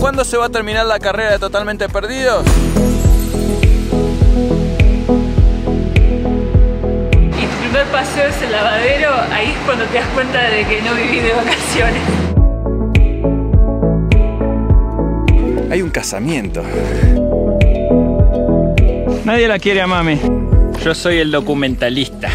¿Cuándo se va a terminar la carrera de Totalmente Perdidos? Y tu primer paseo es el lavadero, ahí es cuando te das cuenta de que no vivís de vacaciones. Hay un casamiento. Nadie la quiere a mami. Yo soy el documentalista.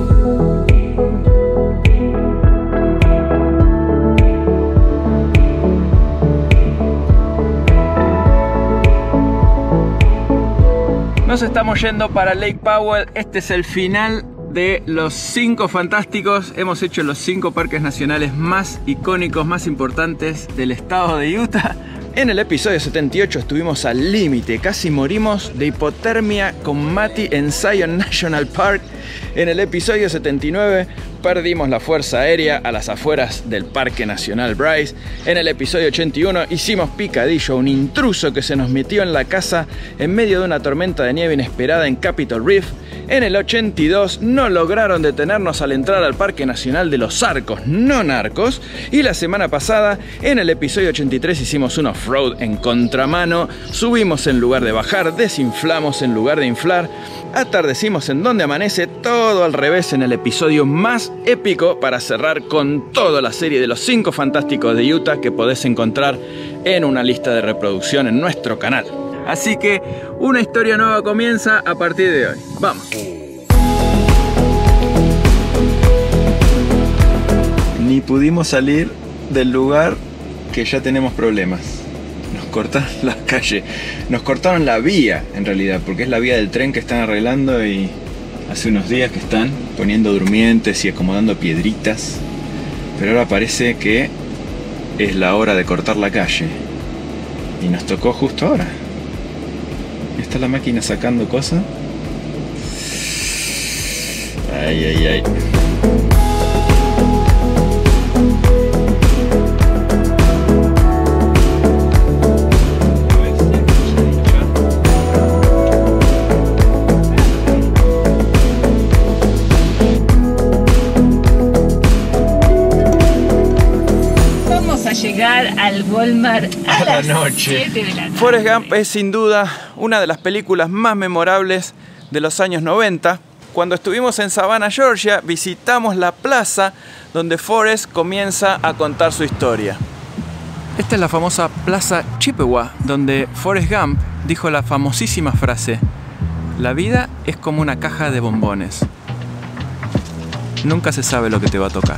Nos estamos yendo para Lake Powell. Este es el final de los 5 fantásticos. Hemos hecho los 5 parques nacionales más icónicos, más importantes del estado de Utah. En el episodio 78 estuvimos al límite, casi morimos de hipotermia con Mati en Zion National Park. En el episodio 79 perdimos la fuerza aérea a las afueras del Parque Nacional Bryce. En el episodio 81 hicimos picadillo a un intruso que se nos metió en la casa en medio de una tormenta de nieve inesperada en Capitol Reef. En el 82 no lograron detenernos al entrar al Parque Nacional de los Arcos No Narcos. Y la semana pasada, en el episodio 83, hicimos un off-road en contramano. Subimos en lugar de bajar, desinflamos en lugar de inflar. Atardecimos en donde amanece, todo al revés en el episodio más épico para cerrar con toda la serie de los 5 fantásticos de Utah que podés encontrar en una lista de reproducción en nuestro canal. Así que una historia nueva comienza a partir de hoy. ¡Vamos! Ni pudimos salir del lugar que ya tenemos problemas. Nos cortaron la calle, nos cortaron la vía en realidad, porque es la vía del tren que están arreglando y hace unos días que están poniendo durmientes y acomodando piedritas. Pero ahora parece que es la hora de cortar la calle y nos tocó justo ahora. Está la máquina sacando cosas. Ay, ay, ay. Vamos a llegar al Walmart a la noche. 7 de la tarde. Forrest Gump es sin duda una de las películas más memorables de los años 90. Cuando estuvimos en Savannah, Georgia, visitamos la plaza donde Forrest comienza a contar su historia. Esta es la famosa Plaza Chippewa, donde Forrest Gump dijo la famosísima frase: "La vida es como una caja de bombones. Nunca se sabe lo que te va a tocar".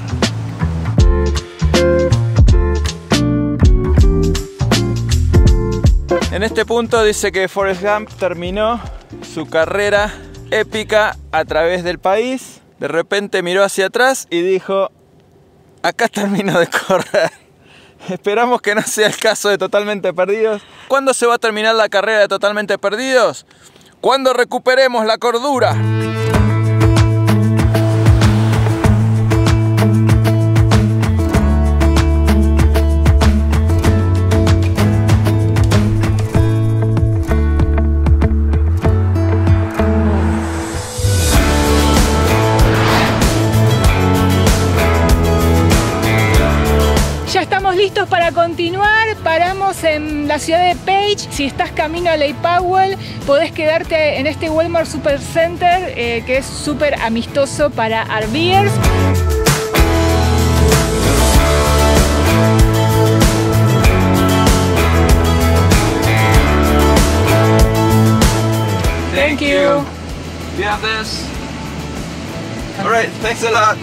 En este punto dice que Forrest Gump terminó su carrera épica a través del país. De repente miró hacia atrás y dijo: acá termino de correr. Esperamos que no sea el caso de Totalmente Perdidos. ¿Cuándo se va a terminar la carrera de Totalmente Perdidos? Cuando recuperemos la cordura. Listos para continuar, paramos en la ciudad de Page. Si estás camino a Lake Powell, podés quedarte en este Walmart Supercenter que es súper amistoso para RVers. Thank you. You have this? All right, thanks a lot.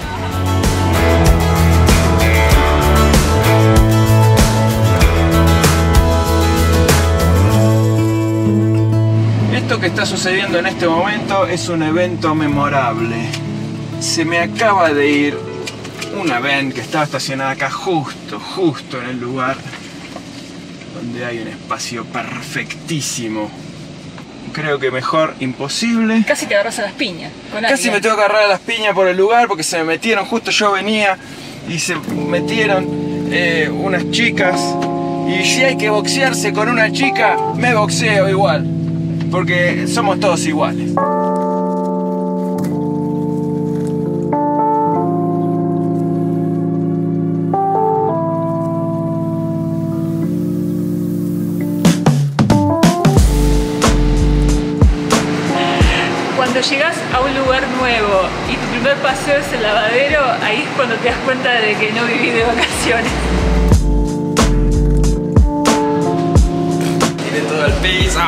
Esto que está sucediendo en este momento es un evento memorable. Se me acaba de ir una van que estaba estacionada acá justo en el lugar donde hay un espacio perfectísimo. Creo que mejor imposible. Casi te agarras a las piñas. Casi me tengo que agarrar a las piñas por el lugar porque se me metieron, justo yo venía y se metieron unas chicas. Y si hay que boxearse con una chica, me boxeo igual. Porque somos todos iguales. llegás a un lugar nuevo y tu primer paseo es el lavadero, ahí es cuando te das cuenta de que no vivís de vacaciones. Tiene todo el piso.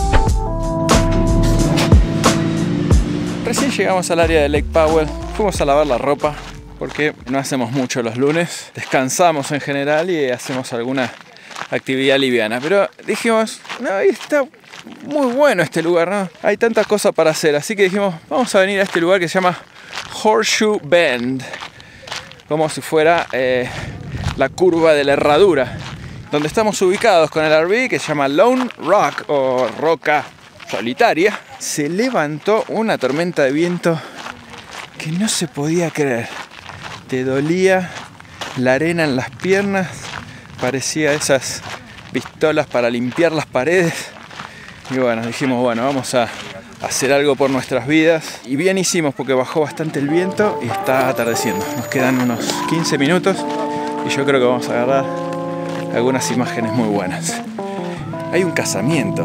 Recién llegamos al área de Lake Powell. Fuimos a lavar la ropa porque no hacemos mucho los lunes. Descansamos en general y hacemos alguna actividad liviana. Pero dijimos, no, ahí está muy bueno este lugar, ¿no? Hay tantas cosas para hacer, así que dijimos, vamos a venir a este lugar que se llama Horseshoe Bend, como si fuera la curva de la herradura, donde estamos ubicados con el RV que se llama Lone Rock o Roca Solitaria. Se levantó una tormenta de viento que no se podía creer. Te dolía la arena en las piernas, parecía esas pistolas para limpiar las paredes. Y bueno, dijimos, bueno, vamos a hacer algo por nuestras vidas. Y bien hicimos porque bajó bastante el viento y está atardeciendo. Nos quedan unos 15 minutos y yo creo que vamos a agarrar algunas imágenes muy buenas. Hay un casamiento.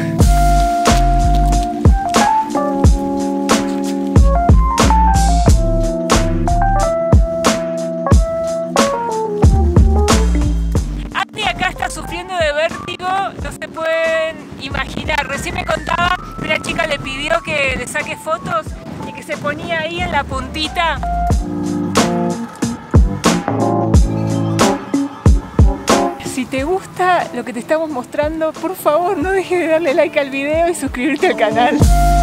Sufriendo de vértigo, no se pueden imaginar. Recién me contaba que una chica le pidió que le saque fotos y que se ponía ahí en la puntita. Si te gusta lo que te estamos mostrando, por favor no dejes de darle like al video y suscribirte al canal.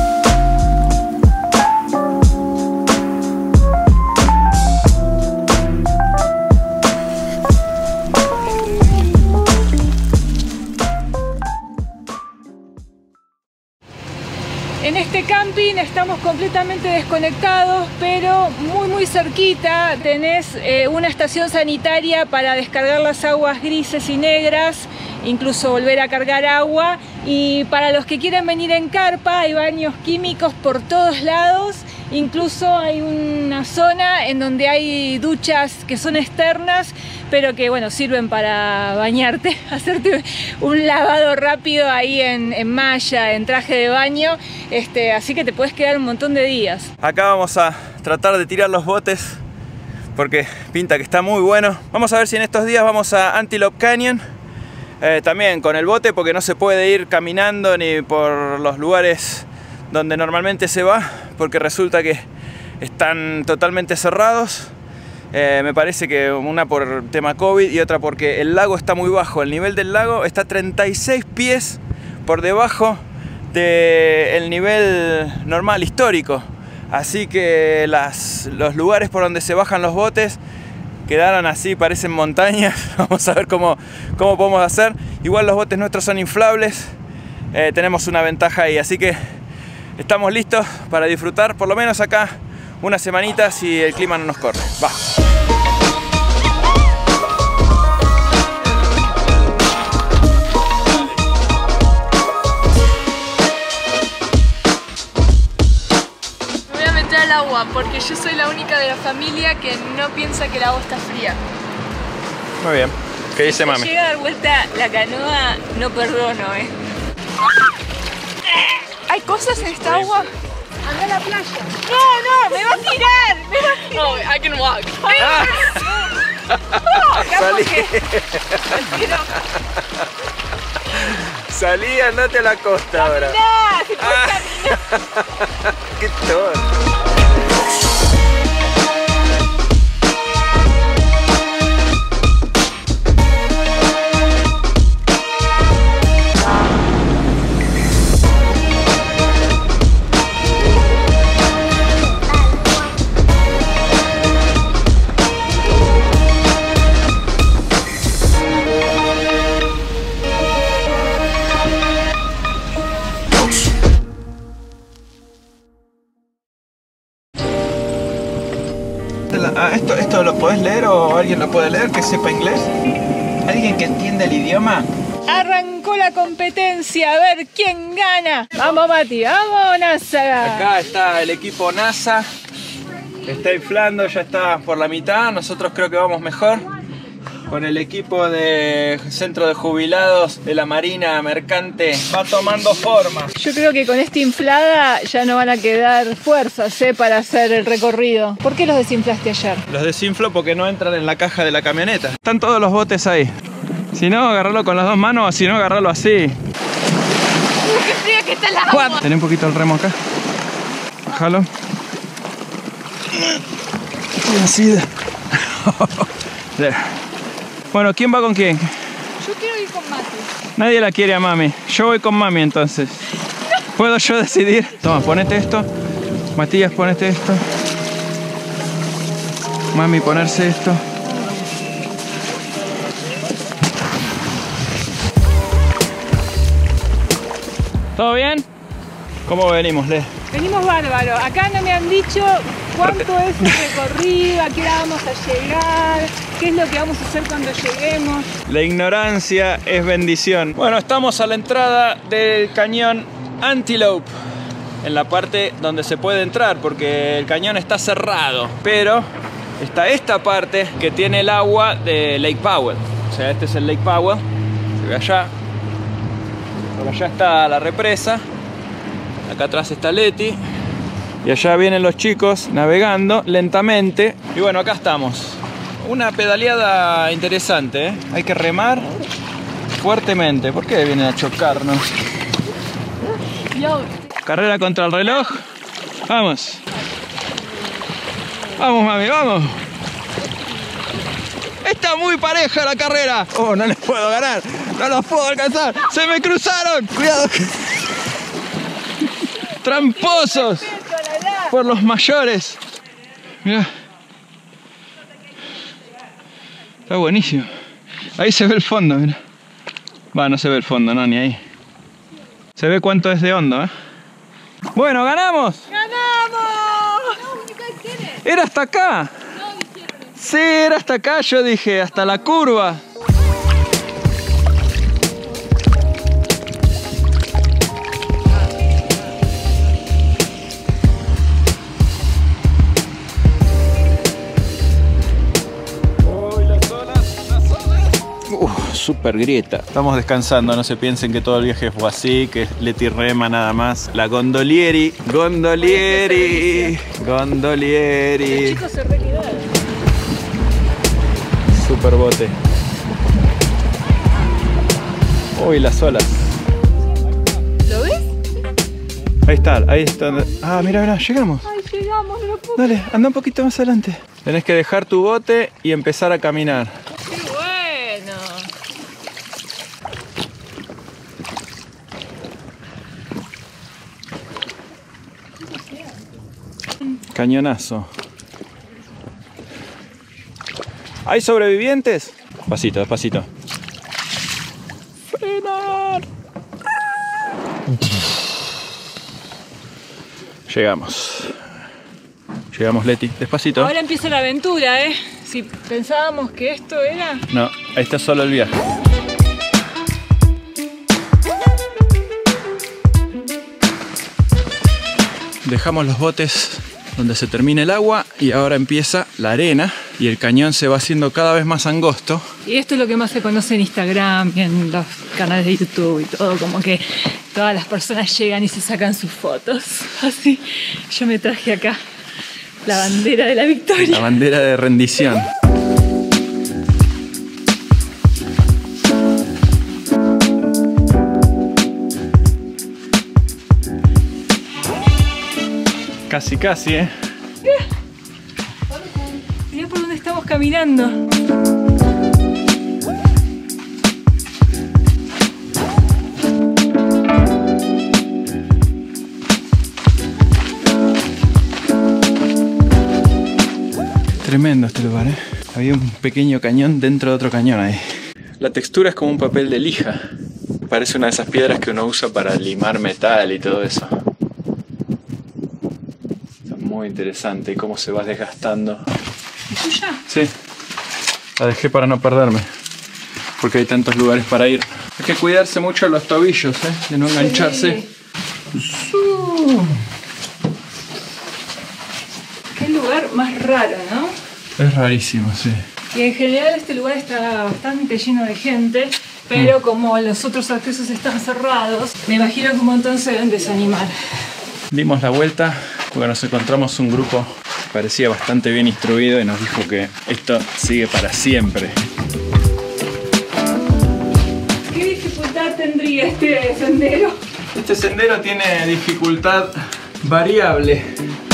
En este camping estamos completamente desconectados, pero muy cerquita tenés una estación sanitaria para descargar las aguas grises y negras, incluso volver a cargar agua. Y para los que quieren venir en carpa hay baños químicos por todos lados. Incluso hay una zona en donde hay duchas que son externas, pero que bueno, sirven para bañarte, hacerte un lavado rápido ahí en malla, en traje de baño, así que te puedes quedar un montón de días. Acá vamos a tratar de tirar los botes porque pinta que está muy bueno. Vamos a ver si en estos días vamos a Antelope Canyon, también con el bote, porque no se puede ir caminando ni por los lugares donde normalmente se va, porque resulta que están totalmente cerrados. Me parece que una por tema COVID y otra porque el lago está muy bajo. El nivel del lago está 36 pies por debajo del nivel normal histórico. Así que los lugares por donde se bajan los botes quedaron así, parecen montañas. Vamos a ver cómo podemos hacer. Igual los botes nuestros son inflables. Tenemos una ventaja ahí, así que estamos listos para disfrutar por lo menos acá unas semanitas si el clima no nos corre. Va. Me voy a meter al agua porque yo soy la única de la familia que no piensa que el agua está fría. Muy bien. ¿Qué dice mami? Si llega a dar vuelta la canoa, no perdono, ¿Hay cosas en esta agua? Anda a la playa. No, me va a tirar. No, I can walk. Salí. Salí, andate a la costa ahora. Se puede caminar. Qué tonto. ¿Esto lo podés leer o alguien lo puede leer que sepa inglés? ¿Alguien que entienda el idioma? Arrancó la competencia, a ver quién gana. Vamos Mati, vamos NASA. Acá está el equipo NASA. Está inflando, ya está por la mitad. Nosotros creo que vamos mejor. con el equipo de centro de jubilados de la Marina Mercante va tomando forma. Yo creo que con esta inflada ya no van a quedar fuerzas para hacer el recorrido. ¿Por qué los desinflaste ayer? Los desinflo porque no entran en la caja de la camioneta. Están todos los botes ahí. Si no, agarrarlo con las dos manos, si no, agarrarlo así. ¡Qué fría que está el agua! Tené un poquito el remo acá. Bájalo. Y así. Bueno, ¿quién va con quién? Yo quiero ir con Mati. Nadie la quiere a mami. Yo voy con mami entonces. ¿Puedo yo decidir? Toma, ponete esto. Matías, ponete esto. Mami, ponerse esto. ¿Todo bien? ¿Cómo venimos, Le? Venimos bárbaro. Acá no me han dicho cuánto es el recorrido, a qué hora vamos a llegar, qué es lo que vamos a hacer cuando lleguemos. La ignorancia es bendición. Bueno, estamos a la entrada del cañón Antelope, en la parte donde se puede entrar, porque el cañón está cerrado. Pero está esta parte que tiene el agua de Lake Powell. O sea, este es el Lake Powell. Se ve allá. Por allá está la represa. Acá atrás está Leti. Y allá vienen los chicos navegando lentamente. Y bueno, acá estamos. Una pedaleada interesante, ¿eh? Hay que remar fuertemente. ¿Por qué vienen a chocarnos? Carrera contra el reloj. Vamos. Vamos, mami, vamos. Está muy pareja la carrera. Oh, no les puedo ganar. No los puedo alcanzar. Se me cruzaron. Cuidado. Tramposos. Por los mayores. Mirá. Está buenísimo. Ahí se ve el fondo, mirá. Va, no se ve el fondo, no, ni ahí. Se ve cuánto es de hondo, ¿eh? Bueno, ganamos. ¡Ganamos! Era hasta acá. Sí, era hasta acá, yo dije, hasta la curva. Super grieta. Estamos descansando, no se piensen que todo el viaje fue así, que Leti rema nada más. La gondolieri, gondolieri, gondolieri. Los chicos se requedaron. Super bote. Uy, las olas. ¿Lo ves? Ahí está, ahí está. Ah, mira, mira, llegamos. Ay, llegamos, no lo puedo. Dale, anda un poquito más adelante. Tenés que dejar tu bote y empezar a caminar. ¡Qué bueno! Cañonazo. ¿Hay sobrevivientes? Despacito, despacito. Frenar. Llegamos. Llegamos, Leti. Despacito. Ahora empieza la aventura, ¿eh? Si pensábamos que esto era... No, ahí está solo el viaje. Dejamos los botes donde se termina el agua y ahora empieza la arena y el cañón se va haciendo cada vez más angosto. Y esto es lo que más se conoce en Instagram y en los canales de YouTube y todo, como que todas las personas llegan y se sacan sus fotos. Así, yo me traje acá la bandera de la victoria. La bandera de rendición. Casi, casi, ¿eh? Mirá por dónde estamos caminando. Tremendo este lugar, ¿eh? Había un pequeño cañón dentro de otro cañón ahí. La textura es como un papel de lija. Parece una de esas piedras que uno usa para limar metal y todo eso. Muy interesante y cómo se va desgastando. ¿Es tuya? Sí, la dejé para no perderme, porque hay tantos lugares para ir. Hay que cuidarse mucho los tobillos, de no engancharse. Sí. Qué lugar más raro, ¿no? Es rarísimo, sí. Y en general este lugar está bastante lleno de gente, pero como los otros accesos están cerrados, me imagino que un montón se deben desanimar. Dimos la vuelta porque nos encontramos un grupo que parecía bastante bien instruido y nos dijo que esto sigue para siempre. ¿Qué dificultad tendría este sendero? Este sendero tiene dificultad variable.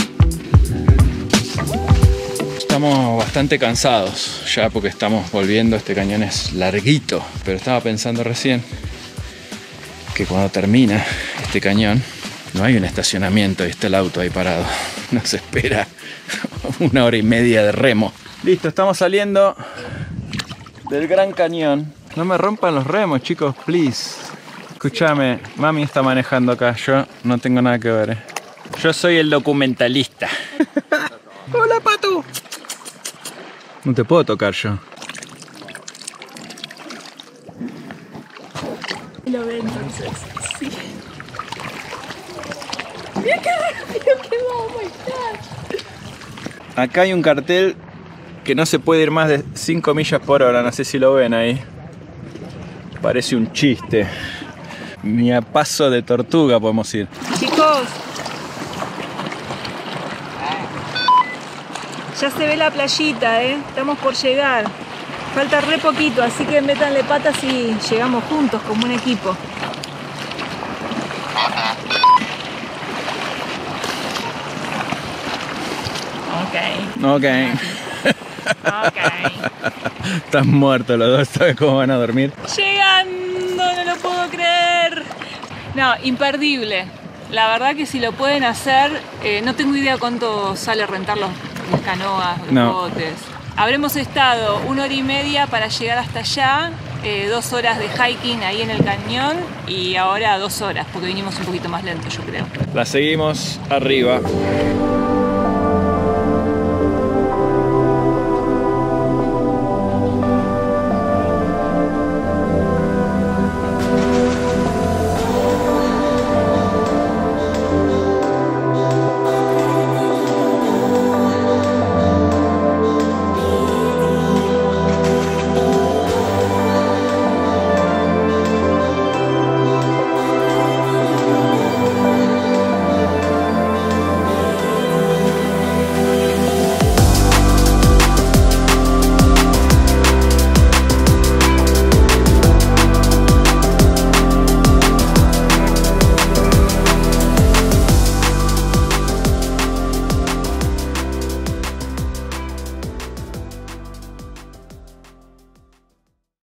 Estamos bastante cansados ya porque estamos volviendo. Este cañón es larguito, pero estaba pensando recién que cuando termina este cañón no hay un estacionamiento y está el auto ahí parado. Nos espera 1 hora y media de remo. Listo, estamos saliendo del Gran Cañón. No me rompan los remos, chicos, please. Escúchame, mami está manejando acá, yo no tengo nada que ver. Yo soy el documentalista. Hola, Pato. No te puedo tocar yo. Lo ve entonces, sí. Mira qué rápido quedó, oh my God. Acá hay un cartel que no se puede ir más de 5 millas por hora, no sé si lo ven ahí. Parece un chiste. Ni a paso de tortuga podemos ir. Chicos, ya se ve la playita, estamos por llegar. Falta re poquito, así que métanle patas y llegamos juntos como un equipo. Ok. Están muertos los dos, ¿sabes cómo van a dormir? Llegando, no lo puedo creer. No, imperdible. La verdad que si lo pueden hacer, no tengo idea cuánto sale rentar las canoas, los botes. Habremos estado 1 hora y media para llegar hasta allá, 2 horas de hiking ahí en el cañón y ahora 2 horas, porque vinimos un poquito más lento, yo creo. La seguimos arriba.